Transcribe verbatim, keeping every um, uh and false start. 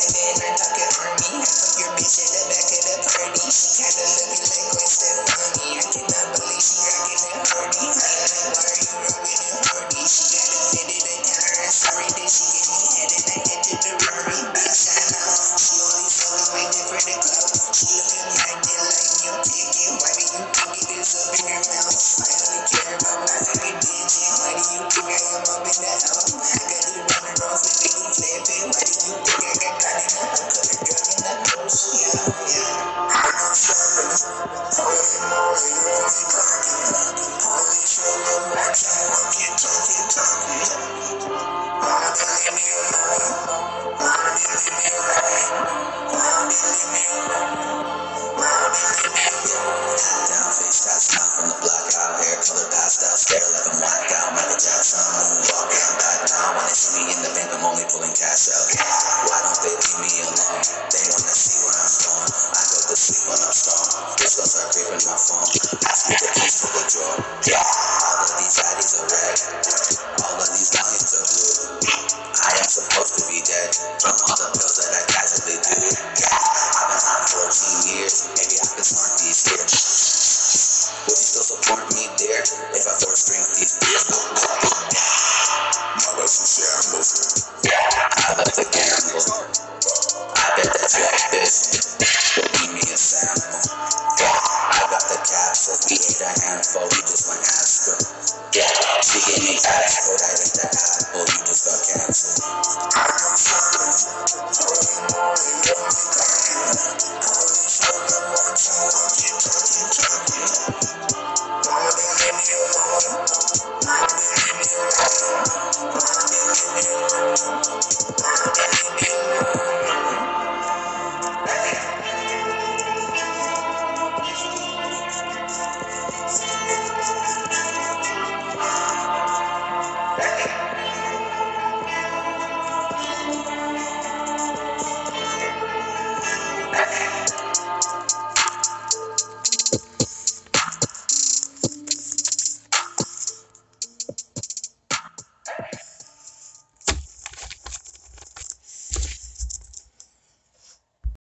then I talk it on me. I fuck your bitch at the back of the party. She kinda looking like Gwen Stefani. I cannot believe she rockin' that horny. I don't know why are you rockin' that horny. She got a fitted and tell her I'm sorry that she gave me head and I entered the Rory. Bitch, I know she only selling my dick for the clout. She looking acting like you ticket. Why do you think it is up in your mouth? I only care about my fucking digit. Why do you think I am up in that house? I got you running around flipping and flipping. Why do you think I got gun in the hook? Cause the drug in the nose. Yeah, yeah. I'm sorry. Holy moly, you only talking. Holy show love more time. Talking, talking, talking. Mama, don't leave me alone. Mama, don't leave me alone. Mama, don't leave me alone. Mama, don't leave me alone. Top down, face got smile from the block out here. Color pastel, stare like I'm whacked out. Michael Jackson, moonwalk, I'm back down. When they see me in the bank, I'm only pulling cash out. Why don't they leave me alone? They wanna see where I'm going. I go to sleep when I'm strong. This girl start creeping my phone. Ask me the keys to the drawer. All of these addies are red. All of these volumes are blue. I am supposed to be dead from all the pills that I casually do. I've been on fourteen years. Maybe I can smart these here. Would you still support me there if I force drink these beers? My life's a shambles. I love to gamble. I bet that you like this. Give me a sample. I got the capsules. We ate a handful. We just went astral. She gave me ass code. I ate the apple. You just got canceled. I'm sorry. Holy moly, you only talking. Holy show love more time. Talking, talking, talking. Mama, don't leave me alone. Mama, don't leave me alone. Mama, don't leave me alone.